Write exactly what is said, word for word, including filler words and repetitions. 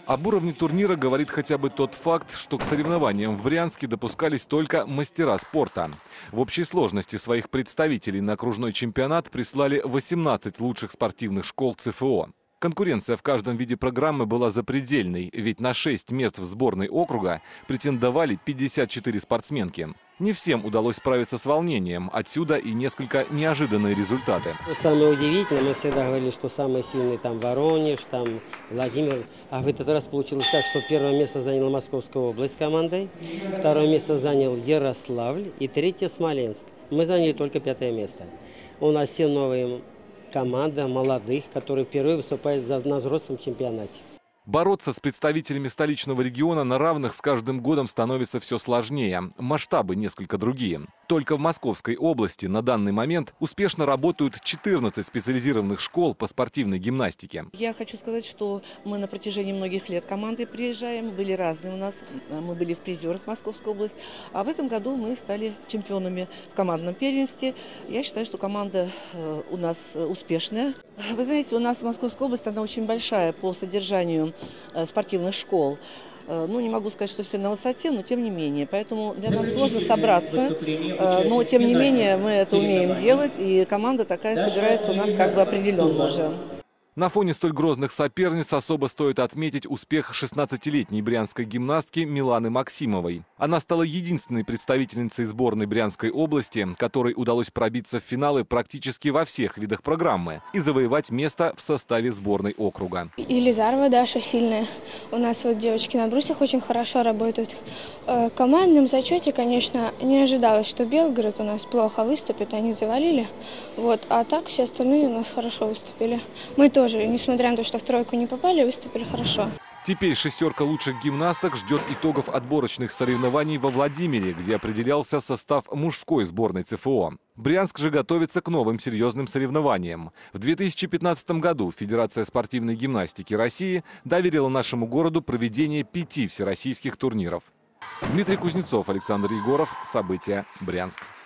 Об уровне турнира говорит хотя бы тот факт, что к соревнованиям в Брянске допускались только мастера спорта. В общей сложности своих представителей на окружной чемпионат прислали восемнадцать лучших спортивных школ ЦФО. Конкуренция в каждом виде программы была запредельной, ведь на шесть мест в сборной округа претендовали пятьдесят четыре спортсменки. Не всем удалось справиться с волнением, отсюда и несколько неожиданные результаты. Самое удивительное, мы всегда говорили, что самый сильный там Воронеж, там Владимир. А в этот раз получилось так, что первое место заняла Московская область командой, второе место занял Ярославль и третье Смоленск. Мы заняли только пятое место. У нас все новые команды, молодых, которые впервые выступают на взрослом чемпионате. Бороться с представителями столичного региона на равных с каждым годом становится все сложнее. Масштабы несколько другие. Только в Московской области на данный момент успешно работают четырнадцать специализированных школ по спортивной гимнастике. Я хочу сказать, что мы на протяжении многих лет командой приезжаем, были разные у нас, мы были в призерах Московской области, а в этом году мы стали чемпионами в командном первенстве. Я считаю, что команда у нас успешная. Вы знаете, у нас Московская область, она очень большая по содержанию спортивных школ. Ну, не могу сказать, что все на высоте, но тем не менее. Поэтому для нас сложно собраться, но тем не менее мы это умеем делать, и команда такая собирается у нас как бы определенно уже. На фоне столь грозных соперниц особо стоит отметить успех шестнадцатилетней брянской гимнастки Миланы Максимовой. Она стала единственной представительницей сборной Брянской области, которой удалось пробиться в финалы практически во всех видах программы и завоевать место в составе сборной округа. Елизарова Даша сильная. У нас вот девочки на брусьях очень хорошо работают. В командном зачете, конечно, не ожидалось, что Белгород у нас плохо выступит, они завалили. Вот. А так все остальные у нас хорошо выступили. Мы тоже, несмотря на то, что в тройку не попали, выступили хорошо. Теперь шестерка лучших гимнасток ждет итогов отборочных соревнований во Владимире, где определялся состав мужской сборной ЦФО. Брянск же готовится к новым серьезным соревнованиям. В две тысячи пятнадцатом году Федерация спортивной гимнастики России доверила нашему городу проведение пяти всероссийских турниров. Дмитрий Кузнецов, Александр Егоров. События. Брянск.